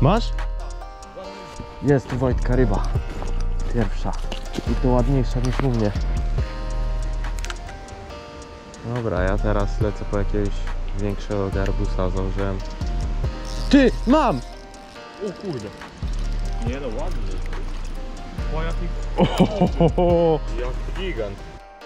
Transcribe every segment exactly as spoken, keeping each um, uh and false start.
Masz? Jest tu Wojtka ryba. Pierwsza. I to ładniejsza niż u mnie. Dobra, ja teraz lecę po jakiegoś większego garbusa. Założyłem. Ty! Mam! O kurde. Nie no, ładnie. O jaki... Ohohoho. Jak gigant.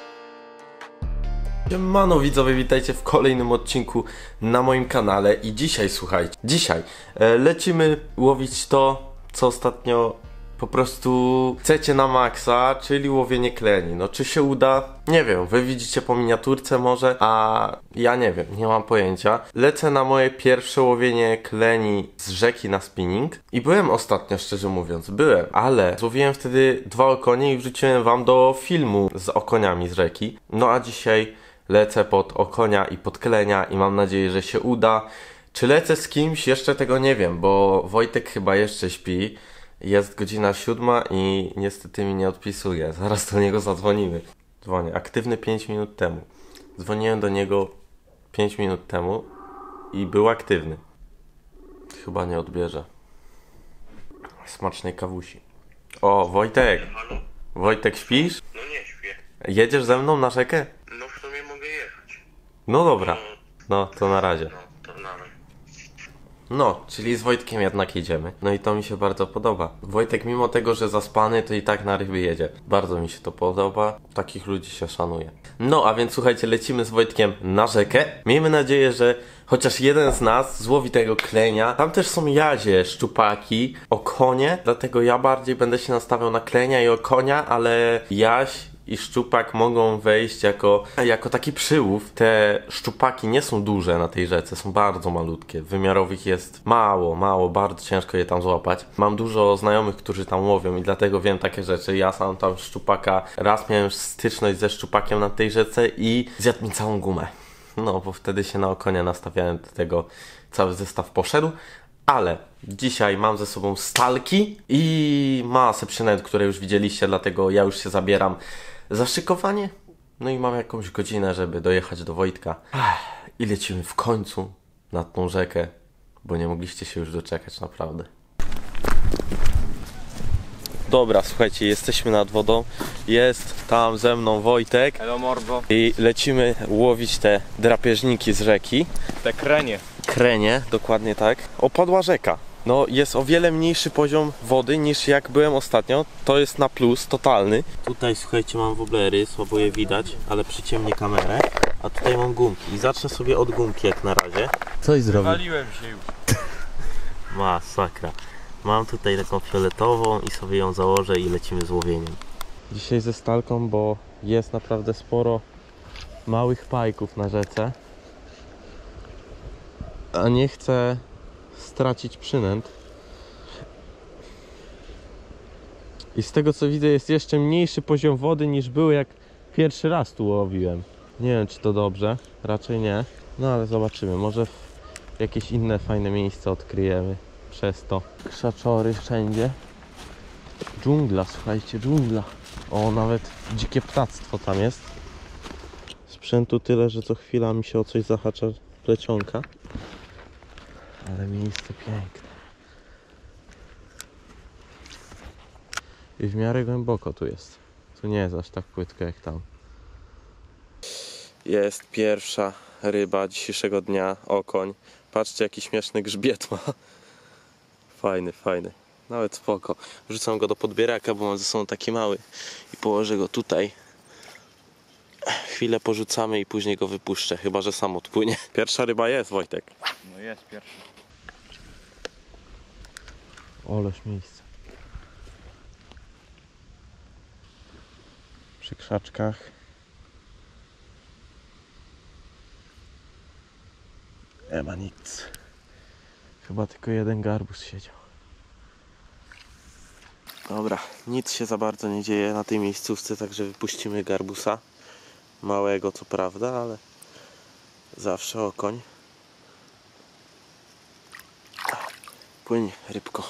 Siemano widzowie, witajcie w kolejnym odcinku na moim kanale. I dzisiaj, słuchajcie, dzisiaj e, lecimy łowić to, co ostatnio po prostu chcecie na maksa, czyli łowienie kleni. No czy się uda? Nie wiem, wy widzicie po miniaturce może, a ja nie wiem, nie mam pojęcia. Lecę na moje pierwsze łowienie kleni z rzeki na spinning i byłem ostatnio, szczerze mówiąc, byłem, ale złowiłem wtedy dwa okonie i wrzuciłem wam do filmu z okoniami z rzeki. No a dzisiaj lecę pod okonia i pod klenia i mam nadzieję, że się uda. Czy lecę z kimś? Jeszcze tego nie wiem, bo Wojtek chyba jeszcze śpi. Jest godzina siódma i niestety mi nie odpisuje. Zaraz do niego zadzwonimy. Dzwonię. Aktywny pięć minut temu. Dzwoniłem do niego pięć minut temu i był aktywny. Chyba nie odbierze. Smacznej kawusi. O, Wojtek. Halo? Wojtek, śpisz? No nie śpię. Jedziesz ze mną na rzekę? No w sumie mogę jechać. No dobra. No, to na razie. No, to nawet. No, czyli z Wojtkiem jednak jedziemy. No i to mi się bardzo podoba. Wojtek mimo tego, że zaspany, to i tak na ryby jedzie. Bardzo mi się to podoba. Takich ludzi się szanuje. No, a więc słuchajcie, lecimy z Wojtkiem na rzekę. Miejmy nadzieję, że chociaż jeden z nas złowi tego klenia. Tam też są jazie, szczupaki, okonie. Dlatego ja bardziej będę się nastawiał na klenia i okonia, ale jaś i szczupak mogą wejść jako, jako taki przyłów. Te szczupaki nie są duże na tej rzece, są bardzo malutkie. Wymiarowych jest mało, mało, bardzo ciężko je tam złapać. Mam dużo znajomych, którzy tam łowią i dlatego wiem takie rzeczy. Ja sam tam szczupaka, raz miałem styczność ze szczupakiem na tej rzece i zjadł mi całą gumę. No, bo wtedy się na okonia nastawiałem, do tego cały zestaw poszedł. Ale dzisiaj mam ze sobą stalki i masę przynęt, które już widzieliście, dlatego ja już się zabieram za szykowanie. No i mam jakąś godzinę, żeby dojechać do Wojtka. I lecimy w końcu nad tą rzekę, bo nie mogliście się już doczekać, naprawdę. Dobra, słuchajcie, jesteśmy nad wodą. Jest tam ze mną Wojtek. Hello mordo. I lecimy łowić te drapieżniki z rzeki. Te krenie. Krenie, dokładnie tak. Opadła rzeka. No jest o wiele mniejszy poziom wody niż jak byłem ostatnio. To jest na plus, totalny. Tutaj słuchajcie, mam woblery, słabo je widać, ale przyciemnię kamerę. A tutaj mam gumki i zacznę sobie od gumki jak na razie. Coś zrobię. Waliłem się już. Masakra. Mam tutaj taką fioletową i sobie ją założę i lecimy z łowieniem. Dzisiaj ze stalką, bo jest naprawdę sporo małych pajków na rzece. A nie chcę stracić przynęt. I z tego co widzę, jest jeszcze mniejszy poziom wody niż był jak pierwszy raz tu łowiłem. Nie wiem, czy to dobrze, raczej nie. No ale zobaczymy, może w jakieś inne fajne miejsce odkryjemy przez to. Krzaczory wszędzie. Dżungla, słuchajcie, dżungla. O, nawet dzikie ptactwo tam jest. Sprzętu tyle, że co chwila mi się o coś zahacza plecionka. Ale miejsce piękne. I w miarę głęboko tu jest. Tu nie jest aż tak płytko jak tam. Jest pierwsza ryba dzisiejszego dnia, okoń. Patrzcie, jaki śmieszny grzbiet ma. Fajny, fajny. Nawet spoko. Wrzucam go do podbieraka, bo mam ze sobą taki mały. I położę go tutaj. Chwilę porzucamy i później go wypuszczę. Chyba że sam odpłynie. Pierwsza ryba jest, Wojtek. No jest pierwszy. Oleż miejsce. Przy krzaczkach. Nie ma nic. Chyba tylko jeden garbus siedział. Dobra, nic się za bardzo nie dzieje na tej miejscówce, także wypuścimy garbusa. Małego co prawda, ale zawsze okoń. Płyń, rybko.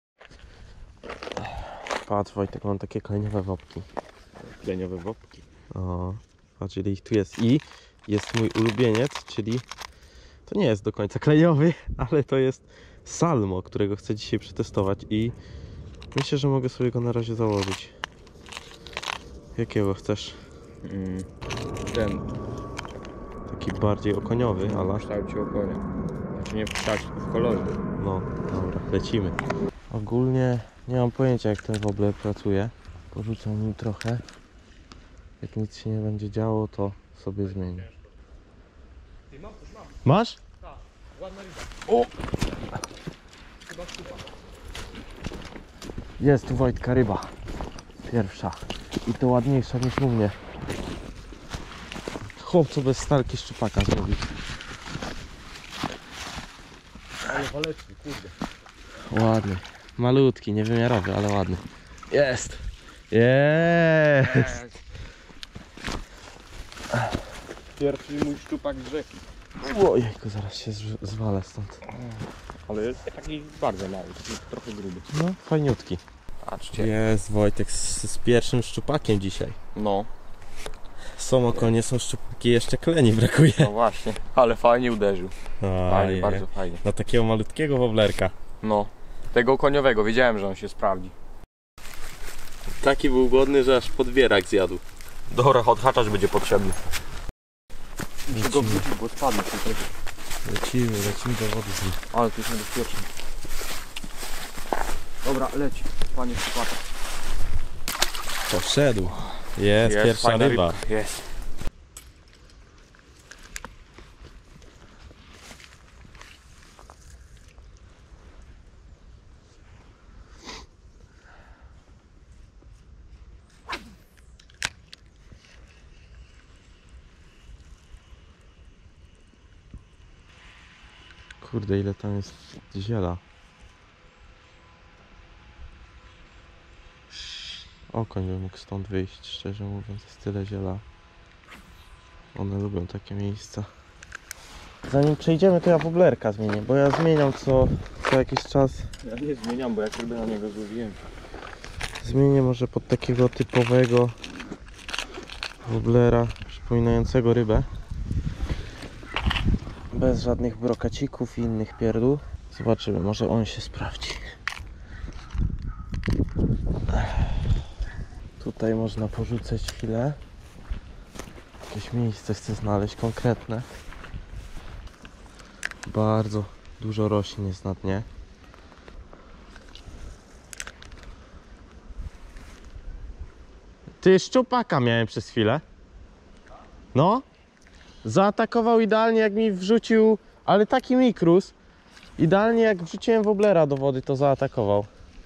Patrz Wojtek, mam takie kleniowe wopki. Kleniowe wopki. O, patrz ile ich tu jest. I jest mój ulubieniec, czyli to nie jest do końca kleniowy, ale to jest Salmo, którego chcę dzisiaj przetestować i myślę, że mogę sobie go na razie założyć. Jakiego chcesz? Mm, ten Taki bardziej okoniowy, ale... w kształcie okonia. Znaczy nie w kształcie, tylko w kolorze. No, dobra, lecimy. Ogólnie nie mam pojęcia, jak ten wobler pracuje. Porzucam nim trochę. Jak nic się nie będzie działo, to sobie zmienię. Masz? Tak, ładna ryba. O! Jest tu Wojtka ryba. Pierwsza. I to ładniejsza niż u mnie. Chłop co bez stalki szczupaka zrobić. Ale waleczny, kurde. Ładny. Malutki, niewymiarowy, ale ładny. Jest! Jest! Pierwszy mój szczupak z rzeki. Ojejku, zaraz się z- zwalę stąd. Ale jest taki bardzo mały, trochę gruby. No, fajniutki. Patrzcie. Jest Wojtek z, z pierwszym szczupakiem dzisiaj. No, Są okonie, są szczupaki, jeszcze kleni brakuje. no właśnie. Ale fajnie uderzył. Fajnie, Ojej. bardzo fajnie. Na takiego malutkiego woblerka. No. Tego koniowego, wiedziałem, że on się sprawdzi. Taki był głodny, że aż podbierak zjadł. Dobra, odhaczać będzie potrzebny. Muszę go Lecimy, wrzucić, bo spadnie tutaj. lecimy, lecimy do wody z nim. Ale to jest niebezpieczne. Dobra, leci. Panie szczupaka. Poszedł. Jest, pierwsza fajna ryba. rybka, Jest. Kurde, ile tam jest ziela. Okoń by mógł stąd wyjść, szczerze mówiąc, jest tyle ziela. One lubią takie miejsca. Zanim przejdziemy, to ja woblerka zmienię, bo ja zmieniam co, co jakiś czas. Ja nie zmieniam, bo jak ryby na niego złowiłem. Zmienię może pod takiego typowego woblera, przypominającego rybę. Bez żadnych brokacików i innych pierdół. Zobaczymy, może on się sprawdzi. Tutaj można porzucać chwilę. Jakieś miejsce chcę znaleźć konkretne. Bardzo dużo roślin jest na dnie. Ty, szczupaka miałem przez chwilę. No. Zaatakował idealnie, jak mi wrzucił, ale taki mikrus. Idealnie jak wrzuciłem woblera do wody, to zaatakował.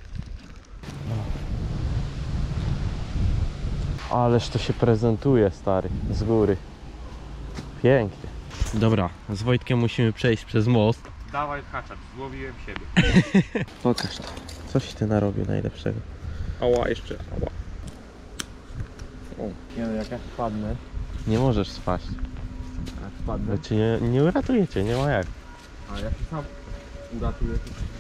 Ależ to się prezentuje, stary, z góry. Pięknie. Dobra, z Wojtkiem musimy przejść przez most. Dawaj haczat, złowiłem siebie. Pokaż to. Coś ty narobił najlepszego. Ała, jeszcze, ała. O, nie no, jak ja spadnę. Nie możesz spaść. Jak spadnę. Cię nie, nie uratujecie, nie ma jak. A jak się sam uratuję,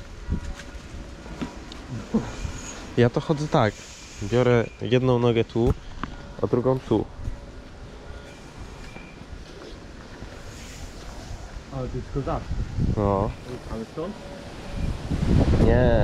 to... Ja to chodzę tak. Biorę jedną nogę tu, a drugą tu. Ale to jest kozackie. No. Ale stąd? Nie.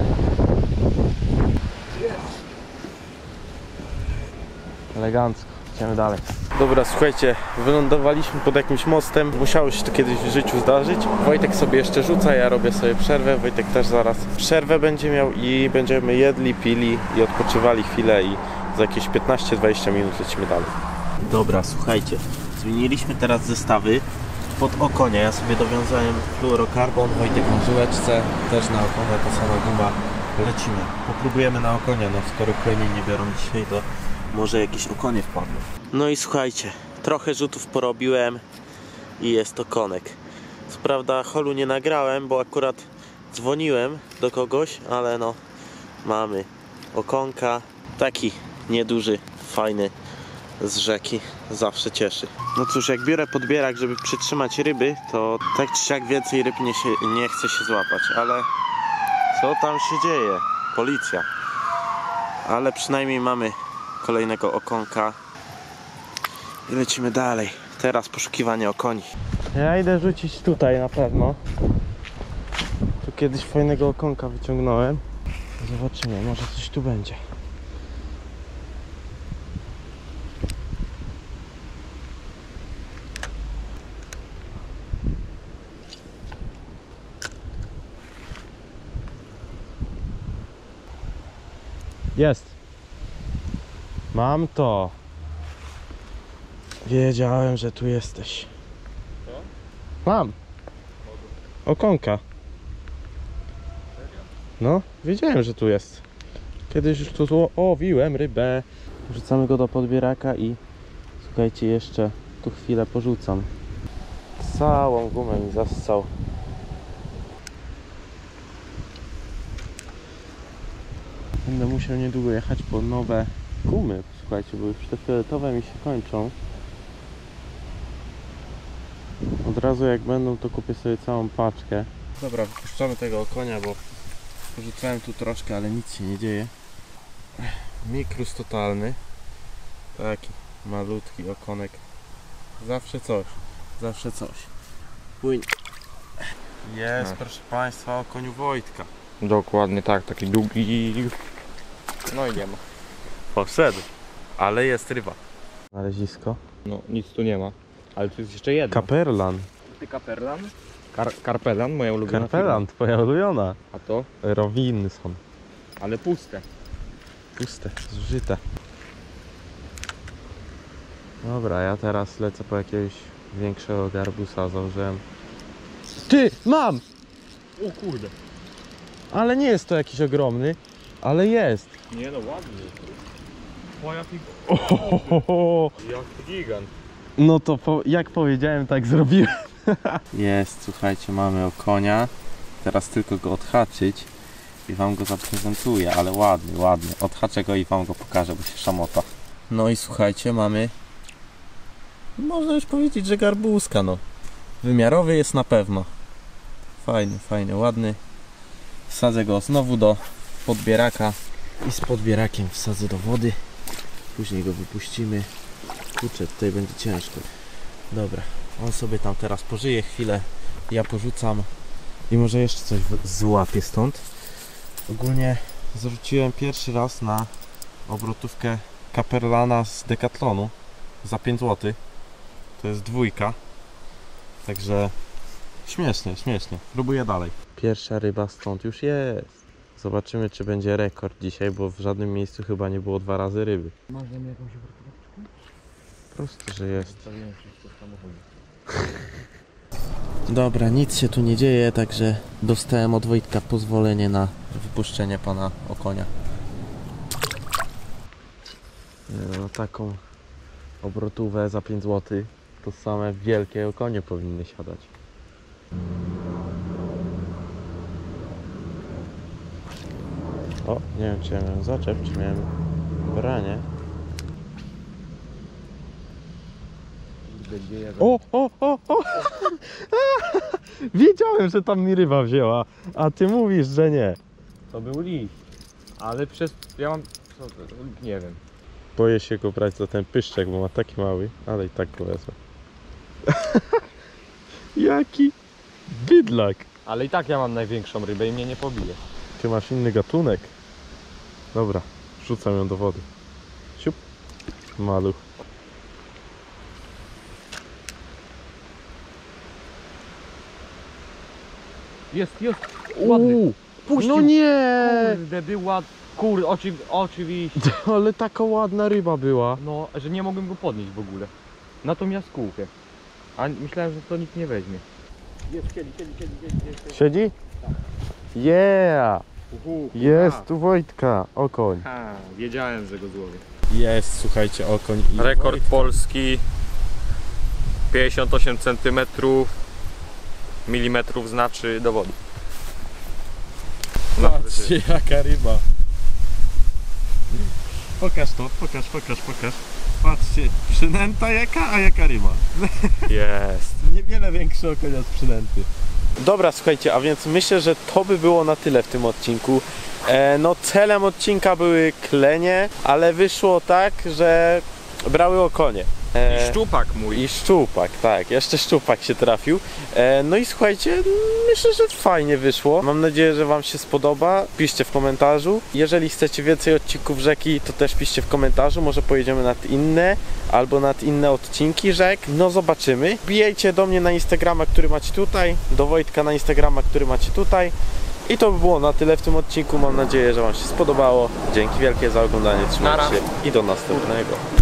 Elegancko. Idziemy dalej. Dobra, słuchajcie, wylądowaliśmy pod jakimś mostem. Musiało się to kiedyś w życiu zdarzyć. Wojtek sobie jeszcze rzuca, ja robię sobie przerwę. Wojtek też zaraz przerwę będzie miał i będziemy jedli, pili i odpoczywali chwilę i za jakieś piętnaście dwadzieścia minut lecimy dalej. Dobra, słuchajcie, zmieniliśmy teraz zestawy pod okonia. Ja sobie dowiązałem fluorokarbon, Wojtek na żyłeczce, też na okonia ta sama guma. Lecimy. Popróbujemy na okonia, no skoro klenie nie biorą dzisiaj, to może jakieś okonie wpadną. No i słuchajcie, trochę rzutów porobiłem i jest okonek. Co prawda holu nie nagrałem, bo akurat dzwoniłem do kogoś, ale no mamy okonka. Taki nieduży, fajny z rzeki, zawsze cieszy. No cóż, jak biorę podbierak, żeby przytrzymać ryby, to tak czy siak więcej ryb nie, się, nie chce się złapać, ale co tam się dzieje? Policja. Ale przynajmniej mamy kolejnego okonka i lecimy dalej. Teraz poszukiwanie okoni. Ja idę rzucić tutaj na pewno. Tu kiedyś fajnego okonka wyciągnąłem. Zobaczymy, może coś tu będzie. Jest. Mam to. Wiedziałem, że tu jesteś. Co? Mam. Okonka. No, wiedziałem, że tu jest. Kiedyś już tu łowiłem rybę. Wrzucamy go do podbieraka i słuchajcie, jeszcze tu chwilę porzucam. Całą gumę mi zassał. Będę musiał niedługo jechać po nowe gumy. Słuchajcie, bo już te fioletowe mi się kończą. Od razu jak będą, to kupię sobie całą paczkę. Dobra, wypuszczamy tego konia, bo porzucałem tu troszkę, ale nic się nie dzieje. Mikrus totalny. Taki malutki okonek. Zawsze coś. Zawsze coś. Płyń. Jest, No. proszę Państwa, o koniu Wojtka. Dokładnie tak, taki długi. No i nie ma. Poszedł. Ale jest ryba. Znalezisko. No nic tu nie ma. Ale tu jest jeszcze jedno. Kaperlan. Ty Kaperlan? Kar Karpelan, moja ulubiona Karpelan, twoja ulubiona. firma. A to? Robinson. Ale puste. Puste, zużyte. Dobra, ja teraz lecę po jakiegoś większego garbusa. Założyłem. Ty, mam! O kurde. Ale nie jest to jakiś ogromny, ale jest. Nie no, ładny. O jaki... Ohohoho. Jaki gigant. No to po, jak powiedziałem, tak zrobiłem. Jest, słuchajcie, mamy okonia. Teraz tylko go odhaczyć i wam go zaprezentuję, ale ładny, ładny. Odhaczę go i wam go pokażę, bo się szamota. No i słuchajcie, mamy... Można już powiedzieć, że garbuska, no. Wymiarowy jest na pewno. Fajny, fajny, ładny. Wsadzę go znowu do podbieraka i z podbierakiem wsadzę do wody. Później go wypuścimy. Kurczę, tutaj będzie ciężko. Dobra, on sobie tam teraz pożyje chwilę. Ja porzucam i może jeszcze coś złapię stąd. Ogólnie zwróciłem pierwszy raz na obrotówkę Kaperlana z Decathlonu za pięć złotych. To jest dwójka. Także śmiesznie, śmiesznie. Próbuję dalej. Pierwsza ryba stąd już jest. Zobaczymy, czy będzie rekord dzisiaj, bo w żadnym miejscu chyba nie było dwa razy ryby. Można mi jakąś obrotóweczkę? Proste, że jest. Zostawiłem wszystko w samochodzie. Dobra, nic się tu nie dzieje, także dostałem od Wojtka pozwolenie na wypuszczenie pana okonia. No, taką obrotówę za pięć złotych to same wielkie okonie powinny siadać. O, nie wiem, czy ja miałem zaczep, czy miałem branie. O, o, o, o! Wiedziałem, że tam mi ryba wzięła, a ty mówisz, że nie. To był liść. Ale przez... ja mam... co to- nie wiem. Boję się go brać za ten pyszczek, bo ma taki mały, ale i tak go wezmę. Jaki bydlak! Ale i tak ja mam największą rybę i mnie nie pobije. Ty masz inny gatunek. Dobra, rzucam ją do wody. Siup. Maluch. Jest, jest! Ładny! Uuu, Puścił. no nie! Kurde, była... Kurde, oczy... oczywiście. Ale taka ładna ryba była. No, że nie mogłem go podnieść w ogóle. Natomiast kółkę. A myślałem, że to nikt nie weźmie. Jest, siedzi, siedzi, siedzi, siedzi, siedzi. Siedzi? Yeah! Uhu, Jest tu Wojtka, okoń. Ha, wiedziałem, że go złowię. Jest, słuchajcie, okoń i Rekord Wojtka. polski pięćdziesiąt osiem centymetrów milimetrów znaczy do wody. Patrzcie, jaka ryba. Pokaż to, pokaż, pokaż, pokaż. Patrzcie, przynęta jaka, a jaka ryba. Jest. Niewiele większy okonia z przynęty. Dobra, słuchajcie, a więc myślę, że to by było na tyle w tym odcinku. E, no celem odcinka były klenie, ale wyszło tak, że brały okonie. E, I szczupak mój. I szczupak, tak, jeszcze szczupak się trafił. E, no i słuchajcie, myślę, że fajnie wyszło. Mam nadzieję, że wam się spodoba. Piszcie w komentarzu. Jeżeli chcecie więcej odcinków rzeki, to też piszcie w komentarzu. Może pojedziemy nad inne, albo nad inne odcinki rzek. No zobaczymy. Wbijajcie do mnie na Instagrama, który macie tutaj, do Wojtka na Instagrama, który macie tutaj. I to by było na tyle w tym odcinku. Mam nadzieję, że wam się spodobało. Dzięki wielkie za oglądanie. Trzymajcie Nara. się i do następnego.